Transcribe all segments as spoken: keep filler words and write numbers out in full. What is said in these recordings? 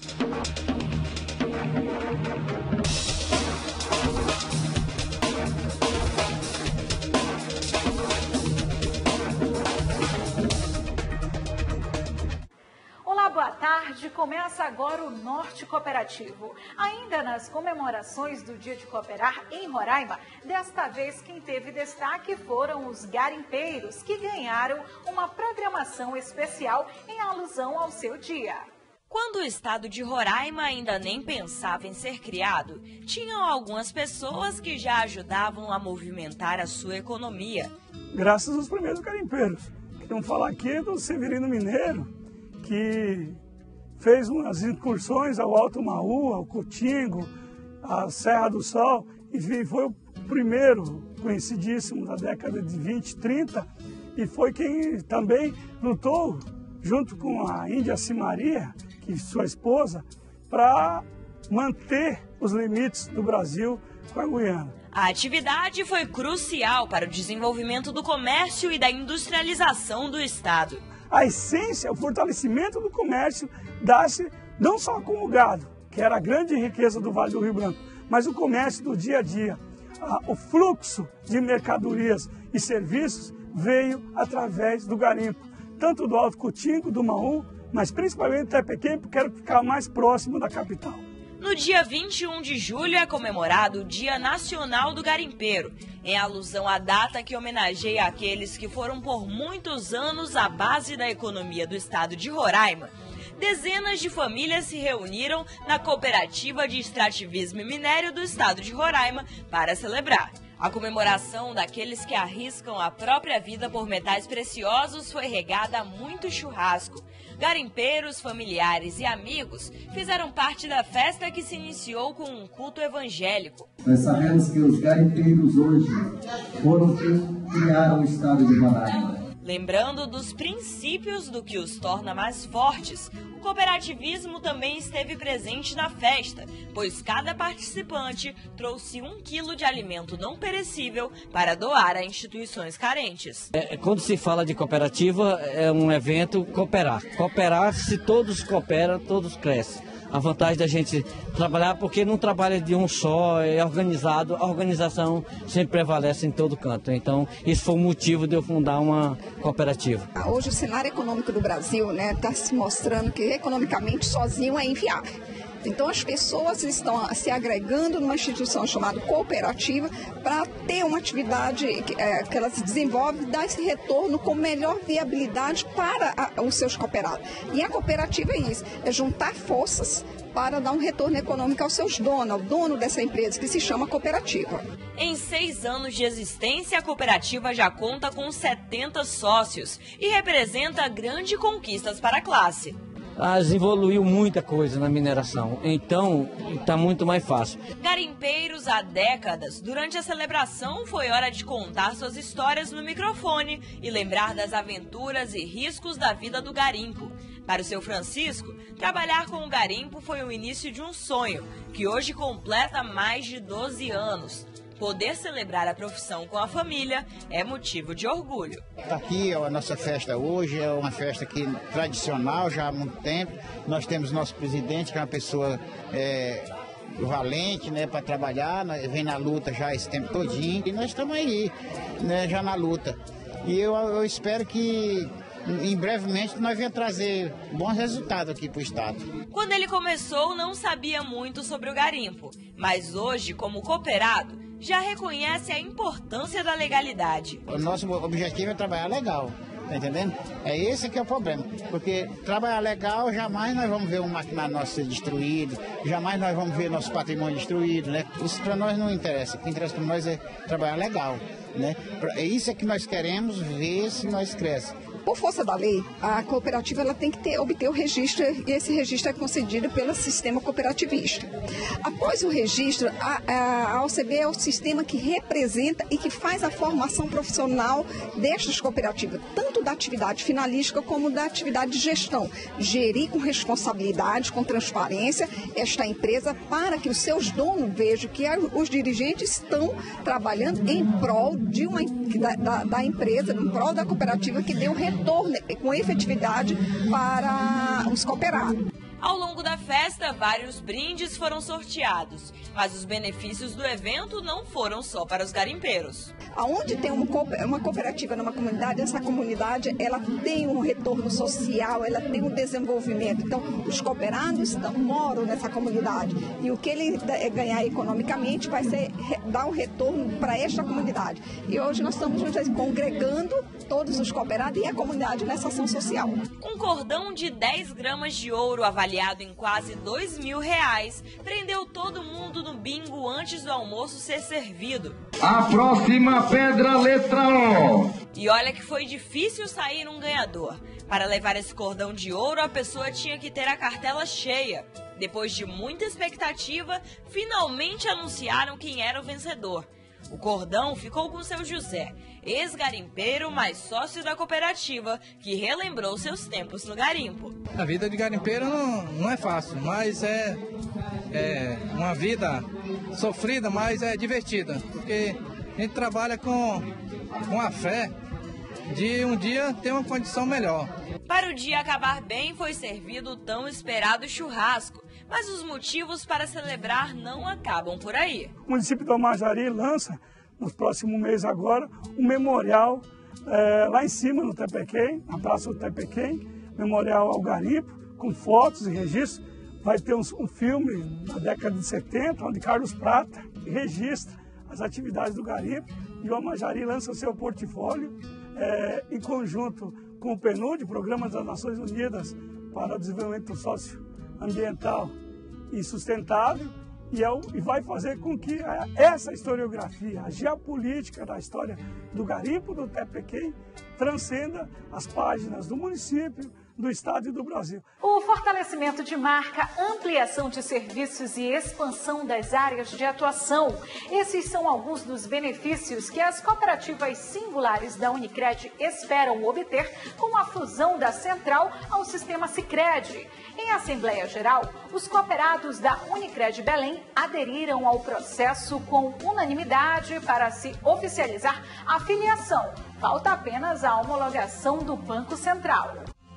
Boa tarde, começa agora o Norte Cooperativo. Ainda nas comemorações do Dia de Cooperar em Roraima, desta vez quem teve destaque foram os garimpeiros, que ganharam uma programação especial em alusão ao seu dia. Quando o estado de Roraima ainda nem pensava em ser criado, tinham algumas pessoas que já ajudavam a movimentar a sua economia. Graças aos primeiros garimpeiros. Vamos falar aqui do Severino Mineiro, que fez umas incursões ao Alto Maú, ao Cotingo, à Serra do Sol, e foi o primeiro conhecidíssimo da década de vinte, trinta, e foi quem também lutou junto com a Índia Cimaria, que sua esposa, para manter os limites do Brasil com a Guiana. A atividade foi crucial para o desenvolvimento do comércio e da industrialização do estado. A essência, o fortalecimento do comércio dá-se não só com o gado, que era a grande riqueza do Vale do Rio Branco, mas o comércio do dia a dia. O fluxo de mercadorias e serviços veio através do garimpo, tanto do Alto Cotingo, do Maú, mas principalmente do Tepequém, porque quero ficar mais próximo da capital. No dia vinte e um de julho é comemorado o Dia Nacional do Garimpeiro, em alusão à data que homenageia aqueles que foram por muitos anos a base da economia do estado de Roraima. Dezenas de famílias se reuniram na Cooperativa de Extrativismo e Minério do estado de Roraima para celebrar. A comemoração daqueles que arriscam a própria vida por metais preciosos foi regada a muito churrasco. Garimpeiros, familiares e amigos fizeram parte da festa, que se iniciou com um culto evangélico. Nós sabemos que os garimpeiros hoje foram quem criaram o estado de Roraima. Lembrando dos princípios do que os torna mais fortes, o cooperativismo também esteve presente na festa, pois cada participante trouxe um quilo de alimento não perecível para doar a instituições carentes. É, quando se fala de cooperativa, é um evento cooperar. Cooperar, se todos cooperam, todos crescem. A vantagem da gente trabalhar, porque não trabalha de um só, é organizado, a organização sempre prevalece em todo canto. Então, isso foi o motivo de eu fundar uma cooperativa. Hoje o cenário econômico do Brasil está se mostrando que economicamente sozinho é inviável. Então as pessoas estão se agregando numa instituição chamada cooperativa para ter uma atividade que, é, que elas desenvolvem, dar esse retorno com melhor viabilidade para a, os seus cooperados. E a cooperativa é isso, é juntar forças para dar um retorno econômico aos seus donos, ao dono dessa empresa, que se chama cooperativa. Em seis anos de existência, a cooperativa já conta com setenta sócios e representa grandes conquistas para a classe. Evoluiu muita coisa na mineração, então está muito mais fácil. Garimpeiros há décadas. Durante a celebração foi hora de contar suas histórias no microfone e lembrar das aventuras e riscos da vida do garimpo. Para o seu Francisco, trabalhar com o garimpo foi o início de um sonho, que hoje completa mais de doze anos. Poder celebrar a profissão com a família é motivo de orgulho. Aqui a nossa festa hoje é uma festa que, tradicional já há muito tempo. Nós temos nosso presidente, que é uma pessoa é, valente, né, para trabalhar, vem na luta já esse tempo todinho. E nós estamos aí, né, já na luta. E eu, eu espero que em brevemente nós venhamos trazer bons resultados aqui para o estado. Quando ele começou, não sabia muito sobre o garimpo, mas hoje, como cooperado, já reconhece a importância da legalidade. O nosso objetivo é trabalhar legal, tá entendendo? É esse que é o problema, porque trabalhar legal, jamais nós vamos ver um maquinário nosso ser destruído, jamais nós vamos ver nosso patrimônio destruído, né? Isso para nós não interessa, o que interessa para nós é trabalhar legal, né? É isso que nós queremos ver se nós crescemos. Por força da lei, a cooperativa ela tem que ter, obter o registro, e esse registro é concedido pelo sistema cooperativista. Após o registro, a, a, a O C B é o sistema que representa e que faz a formação profissional destas cooperativas, tanto da atividade finalística como da atividade de gestão. Gerir com responsabilidade, com transparência, esta empresa, para que os seus donos vejam que os dirigentes estão trabalhando em prol de uma, da, da, da empresa, em prol da cooperativa que deu retorno com efetividade para os cooperados. Ao longo da festa, vários brindes foram sorteados, mas os benefícios do evento não foram só para os garimpeiros. Aonde tem uma cooperativa numa comunidade, essa comunidade ela tem um retorno social, ela tem um desenvolvimento. Então, os cooperados moram nessa comunidade e o que ele ganhar economicamente vai ser dar um retorno para esta comunidade. E hoje nós estamos congregando todos os cooperados e a comunidade nessa ação social. Um cordão de dez gramas de ouro avaliado em quase dois mil reais prendeu todo mundo no bingo antes do almoço ser servido. A próxima pedra, letra O. E olha que foi difícil sair um ganhador. Para levar esse cordão de ouro, a pessoa tinha que ter a cartela cheia. Depois de muita expectativa, finalmente anunciaram quem era o vencedor. O cordão ficou com o seu José, ex-garimpeiro, mas sócio da cooperativa, que relembrou seus tempos no garimpo. A vida de garimpeiro não, não é fácil, mas é, é uma vida sofrida, mas é divertida, porque a gente trabalha com, com a fé de um dia ter uma condição melhor. Para o dia acabar bem, foi servido o tão esperado churrasco, mas os motivos para celebrar não acabam por aí. O município do Amajari lança, nos próximos meses agora, um memorial é, lá em cima no Tepequém, na Praça do Tepequém, memorial ao garimpo, com fotos e registros. Vai ter um, um filme da década de setenta, onde Carlos Prata registra as atividades do garimpo, e o Amajari lança seu portfólio é, em conjunto com o PNUD, Programa das Nações Unidas para o Desenvolvimento Socioambiental e Sustentável, e, é o, e vai fazer com que a, essa historiografia, a geopolítica da história do garimpo do Tepequém, transcenda as páginas do município, do Estado e do Brasil. O fortalecimento de marca, ampliação de serviços e expansão das áreas de atuação. Esses são alguns dos benefícios que as cooperativas singulares da Unicred esperam obter com a fusão da Central ao sistema Sicredi. Em Assembleia Geral, os cooperados da Unicred Belém aderiram ao processo com unanimidade para se oficializar a filiação. Falta apenas a homologação do Banco Central.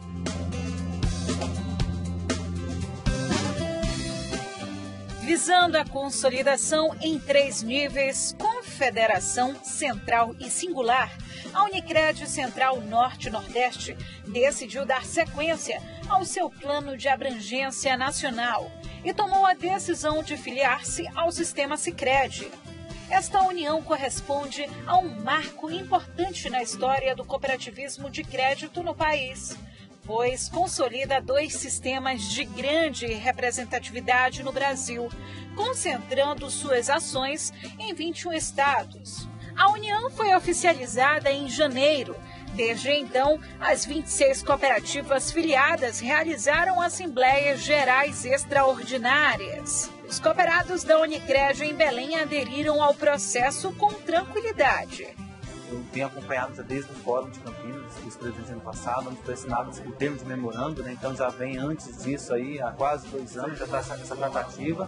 Visando a consolidação em três níveis, Confederação, Central e Singular, a Unicred Central Norte-Nordeste decidiu dar sequência ao seu plano de abrangência nacional e tomou a decisão de filiar-se ao sistema Sicredi. Esta união corresponde a um marco importante na história do cooperativismo de crédito no país, pois consolida dois sistemas de grande representatividade no Brasil, concentrando suas ações em vinte e um estados. A união foi oficializada em janeiro. Desde então, as vinte e seis cooperativas filiadas realizaram assembleias gerais extraordinárias. Os cooperados da Unicred em Belém aderiram ao processo com tranquilidade. Eu tenho acompanhado já desde o Fórum de Campinas, que os presidentes ano passado, onde foi assinado o termo de memorando, né? Então já vem antes disso aí, há quase dois anos, já está essa tratativa.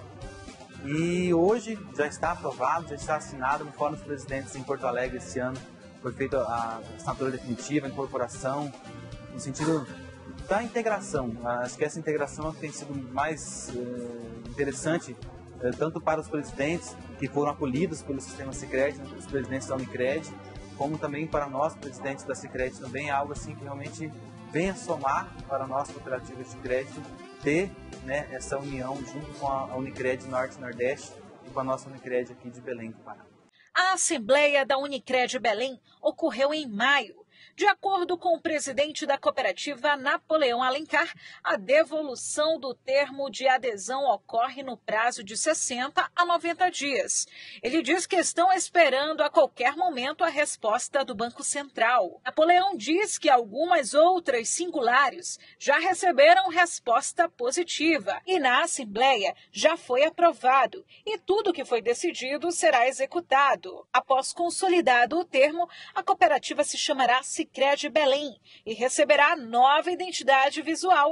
E hoje já está aprovado, já está assinado no Fórum dos Presidentes em Porto Alegre esse ano. Foi feita a assinatura definitiva, a incorporação, no sentido da integração. Acho que essa integração tem sido mais eh, interessante, eh, tanto para os presidentes que foram acolhidos pelo sistema Sicredi, né, os presidentes da Unicred, como também para nós, presidentes da Sicredi, também é algo assim que realmente venha somar para nós, cooperativas de crédito, ter, né, essa união junto com a Unicred Norte-Nordeste e com a nossa Unicred aqui de Belém do Pará. A Assembleia da Unicred Belém ocorreu em maio. De acordo com o presidente da cooperativa, Napoleão Alencar, a devolução do termo de adesão ocorre no prazo de sessenta a noventa dias. Ele diz que estão esperando a qualquer momento a resposta do Banco Central. Napoleão diz que algumas outras singulares já receberam resposta positiva e na Assembleia já foi aprovado e tudo que foi decidido será executado. Após consolidado o termo, a cooperativa se chamará Sicredi Belém e receberá nova identidade visual,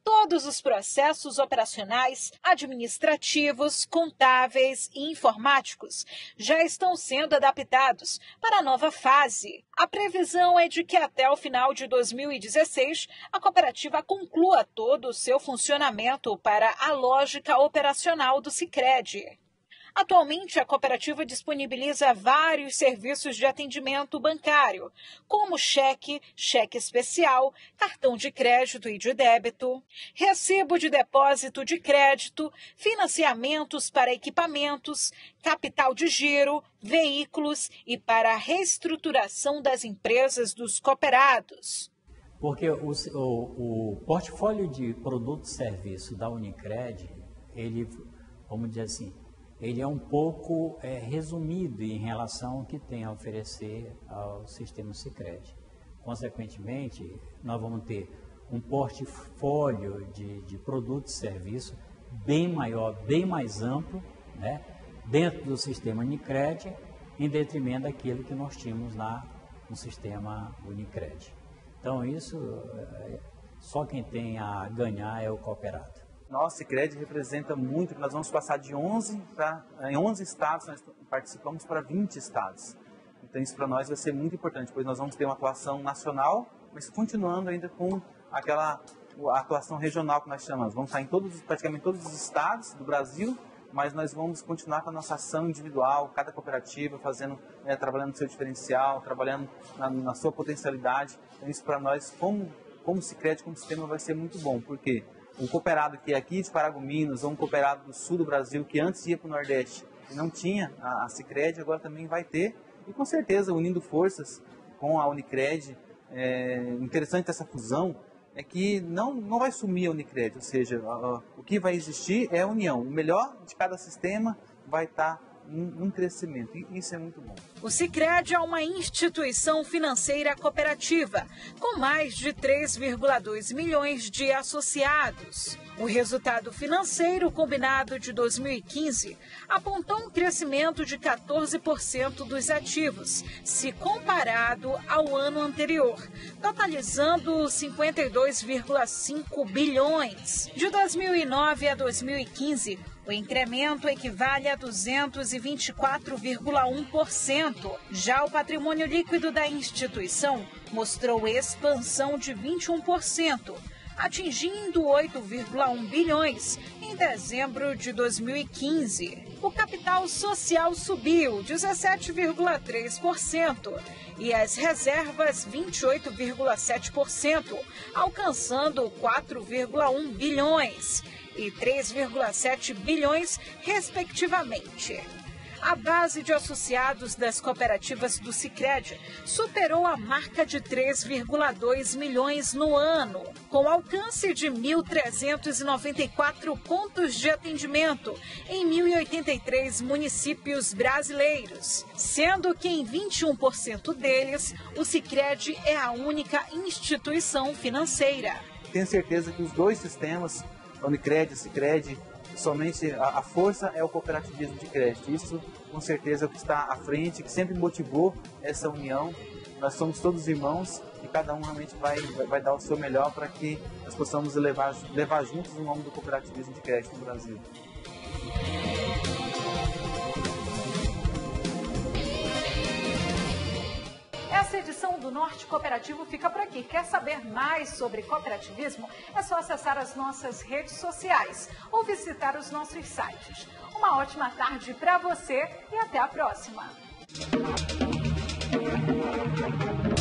Todos os processos operacionais, administrativos, contábeis e informáticos já estão sendo adaptados para a nova fase. A previsão é de que até o final de dois mil e dezesseis, a cooperativa conclua todo o seu funcionamento para a lógica operacional do Sicredi. Atualmente, a cooperativa disponibiliza vários serviços de atendimento bancário, como cheque, cheque especial, cartão de crédito e de débito, recibo de depósito de crédito, financiamentos para equipamentos, capital de giro, veículos e para a reestruturação das empresas dos cooperados. Porque o, o, o portfólio de produtos e serviços da Unicred, ele, vamos dizer assim, ele é um pouco é, resumido em relação ao que tem a oferecer ao sistema Sicredi. Consequentemente, nós vamos ter um portfólio de, de produtos e serviços bem maior, bem mais amplo, né, dentro do sistema Unicred, em detrimento daquilo que nós tínhamos lá no sistema Unicred. Então, isso, só quem tem a ganhar é o cooperado. Nosso Sicredi representa muito, nós vamos passar de onze para, em onze estados, nós participamos para vinte estados. Então isso para nós vai ser muito importante, pois nós vamos ter uma atuação nacional, mas continuando ainda com aquela a atuação regional que nós chamamos. Vamos estar em todos, praticamente todos os estados do Brasil, mas nós vamos continuar com a nossa ação individual, cada cooperativa fazendo, né, trabalhando no seu diferencial, trabalhando na, na sua potencialidade. Então isso para nós, como, como Sicredi, como sistema, vai ser muito bom, porque um cooperado que é aqui de Paragominas, ou um cooperado do sul do Brasil, que antes ia para o Nordeste e não tinha a, a Sicredi, agora também vai ter. E com certeza, unindo forças com a Unicred, é, interessante essa fusão, é que não, não vai sumir a Unicred, ou seja, a, a, o que vai existir é a união. O melhor de cada sistema vai estar num crescimento, e isso é muito bom. O Sicredi é uma instituição financeira cooperativa, com mais de três vírgula dois milhões de associados. O resultado financeiro combinado de dois mil e quinze apontou um crescimento de quatorze por cento dos ativos, se comparado ao ano anterior, totalizando cinquenta e dois vírgula cinco bilhões. De dois mil e nove a dois mil e quinze, o incremento equivale a duzentos e vinte e quatro vírgula um por cento. Já o patrimônio líquido da instituição mostrou expansão de vinte e um por cento, atingindo oito vírgula um bilhões em dezembro de dois mil e quinze. O capital social subiu dezessete vírgula três por cento e as reservas vinte e oito vírgula sete por cento, alcançando quatro vírgula um bilhões e três vírgula sete bilhões, respectivamente. A base de associados das cooperativas do Sicredi superou a marca de três vírgula dois milhões no ano, com alcance de mil trezentos e noventa e quatro pontos de atendimento em mil e oitenta e três municípios brasileiros, sendo que em vinte e um por cento deles, o Sicredi é a única instituição financeira. Tenho certeza que os dois sistemas, a Unicred e o Sicredi, somente a, a força é o cooperativismo de crédito. Isso, com certeza, é o que está à frente, que sempre motivou essa união. Nós somos todos irmãos e cada um realmente vai, vai, vai dar o seu melhor para que nós possamos levar, levar juntos o nome do cooperativismo de crédito no Brasil. Essa edição do Norte Cooperativo fica por aqui. Quer saber mais sobre cooperativismo? É só acessar as nossas redes sociais ou visitar os nossos sites. Uma ótima tarde para você e até a próxima.